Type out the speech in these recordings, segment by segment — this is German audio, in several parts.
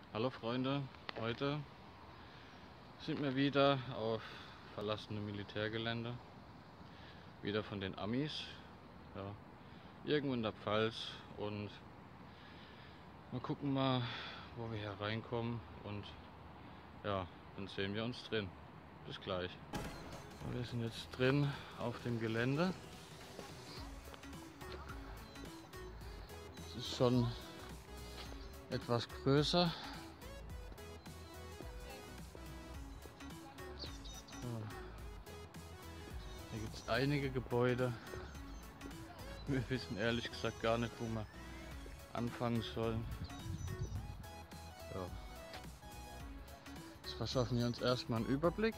Hallo Freunde, heute sind wir wieder auf verlassenem Militärgelände, wieder von den Amis, ja, irgendwo in der Pfalz, und wir gucken mal, wo wir hier reinkommen, und ja, dann sehen wir uns drin. Bis gleich. Wir sind jetzt drin auf dem Gelände. Es ist schon etwas größer. Hier gibt es einige Gebäude. Wir wissen ehrlich gesagt gar nicht, wo wir anfangen sollen. Ja. Jetzt verschaffen wir uns erstmal einen Überblick.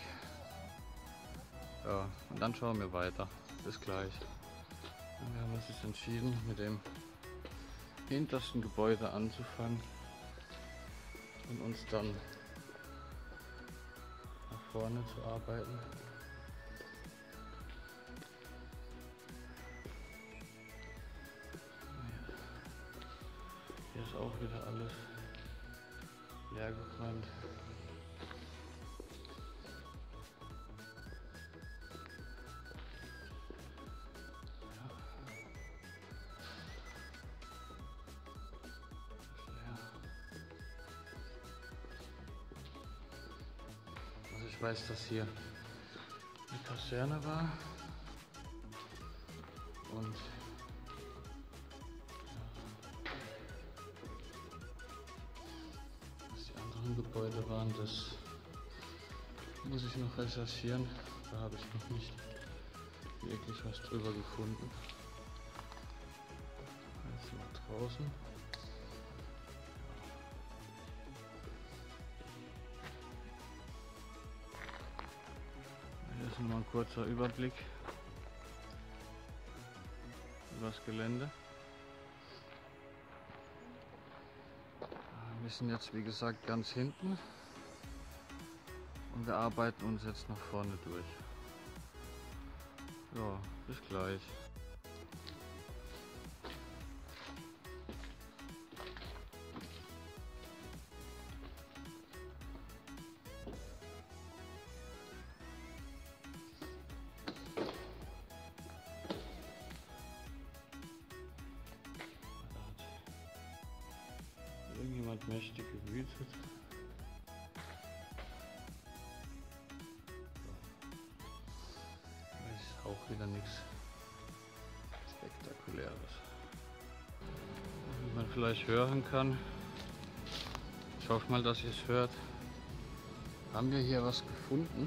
Ja, und dann schauen wir weiter. Bis gleich. Und wir haben uns jetzt entschieden, mit dem hintersten Gebäude anzufangen und uns dann nach vorne zu arbeiten. Hier ist auch wieder alles leergeräumt. Also ich weiß, dass hier eine Kaserne war und was die anderen Gebäude waren, das muss ich noch recherchieren. Da habe ich noch nicht wirklich was drüber gefunden. Jetzt sind wir draußen. Hier ist nochmal ein kurzer Überblick über das Gelände. Wir sind jetzt, wie gesagt, ganz hinten und wir arbeiten uns jetzt nach vorne durch. Ja, bis gleich. Irgendjemand mächtig gewütet. Das ist auch wieder nichts Spektakuläres. Wie man vielleicht hören kann, ich hoffe mal, dass ihr es hört, haben wir hier was gefunden,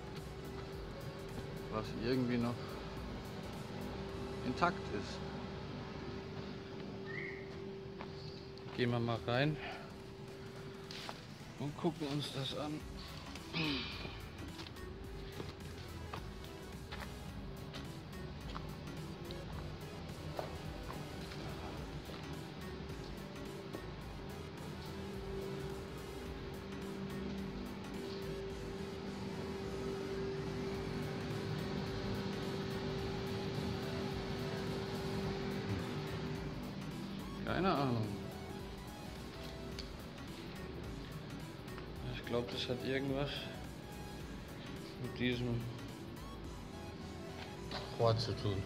was irgendwie noch intakt ist. Gehen wir mal rein und gucken uns das an. Keine Ahnung. Ich glaube, das hat irgendwas mit diesem Rohr zu tun.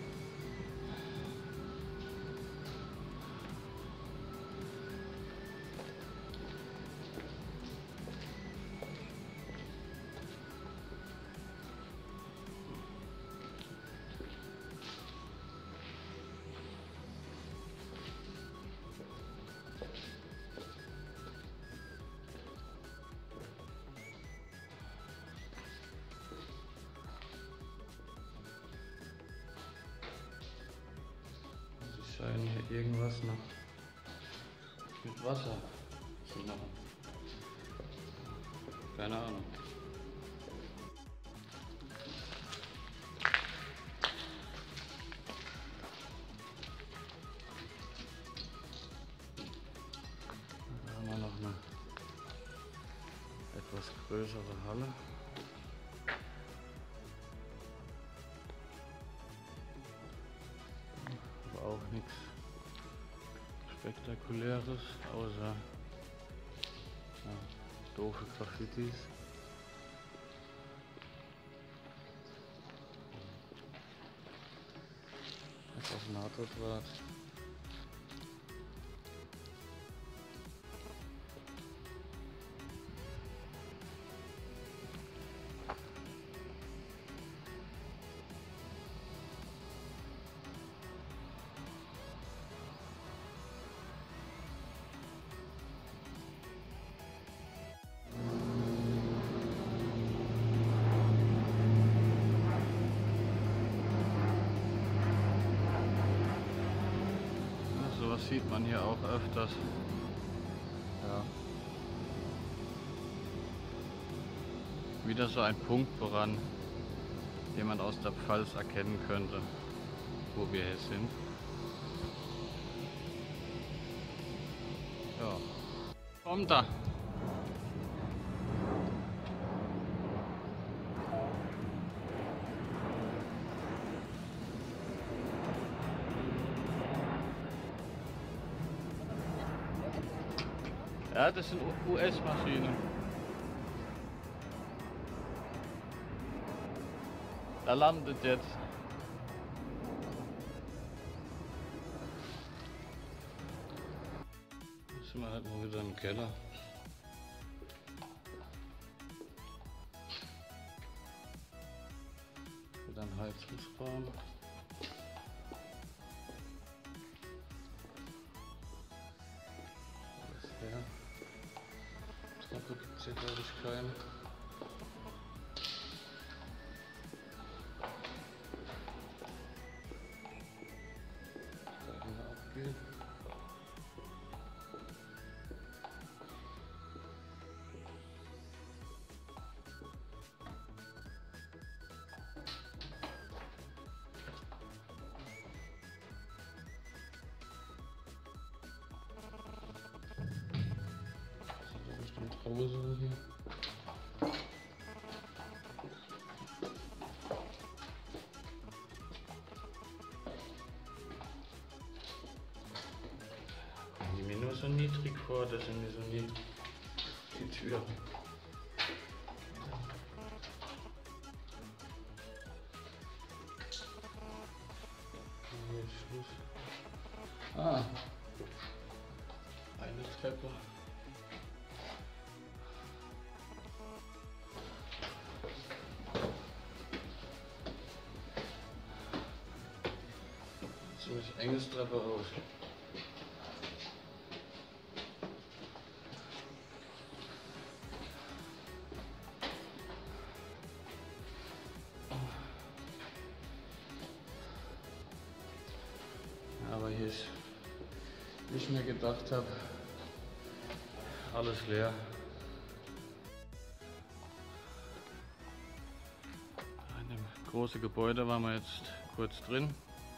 Sie scheinen hier irgendwas noch mit Wasser zu machen. Keine Ahnung. Da haben wir noch eine etwas größere Halle. Aber auch nichts Spektakuläres, außer Doofe Graffitis. Das auf NATO-Draht. Sowas sieht man hier auch öfters. Ja. Wieder so ein Punkt, woran jemand aus der Pfalz erkennen könnte, wo wir hier sind. Ja. Kommt da! Ja, das sind US-Maschinen. Da landet jetzt. Jetzt sind wir halt mal wieder im Keller. Wieder ein Heizungsraum. Alles her. Treppe gibt es hier glaube ich keine. Da können wir abgehen. Hose hier. Kommen die mir nur so niedrig vor, das sind mir so niedrig. Die Tür. Hier ist Schluss. Ah, eine Treppe. Ziemlich enges Treppenhaus. Aber hier ist, wie ich mir gedacht habe, alles leer. In dem großen Gebäude waren wir jetzt kurz drin.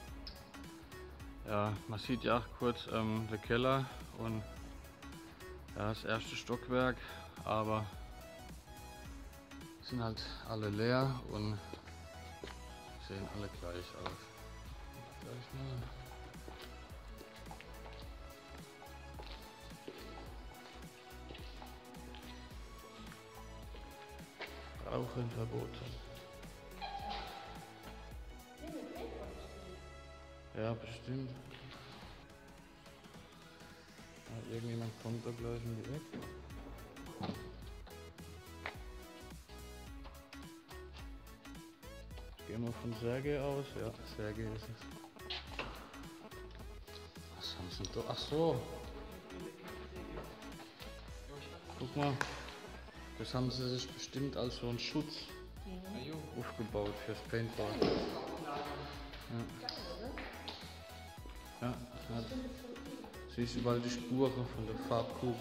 Ja, man sieht ja auch kurz den Keller und ja, das erste Stockwerk, aber sind halt alle leer und sehen alle gleich aus. Gleich mal. Rauchen verboten. Ja, bestimmt. Ja, irgendjemand kommt da gleich in die Ecke. Gehen wir von Sergei aus? Ja, Sergei ist es. Was haben sie denn da? Ach so. Guck mal. Das haben sie sich bestimmt als so einen Schutz aufgebaut fürs Paintball. Ja. Ja, siehst du überall die Spuren von der Farbkugel.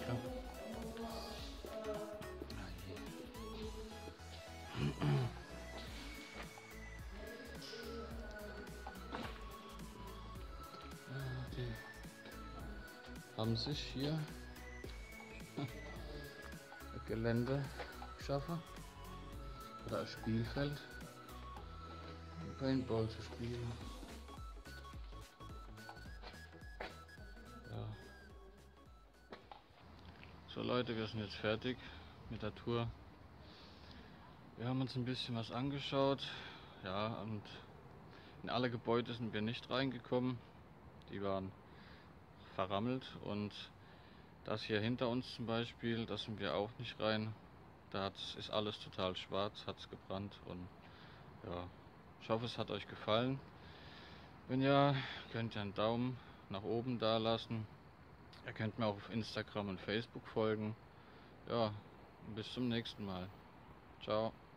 Die haben sich hier ein Gelände geschaffen oder ein Spielfeld, um Paintball zu spielen. Ja. So Leute, wir sind jetzt fertig. mit der Tour. Wir haben uns ein bisschen was angeschaut, ja, und in alle Gebäude sind wir nicht reingekommen. Die waren verrammelt, und das hier hinter uns zum Beispiel, da sind wir auch nicht rein. Ist alles total schwarz, hat es gebrannt, und ja, ich hoffe, es hat euch gefallen. Wenn ja, könnt ihr einen Daumen nach oben da lassen. Ihr könnt mir auch auf Instagram und Facebook folgen. Ja, bis zum nächsten Mal. Ciao.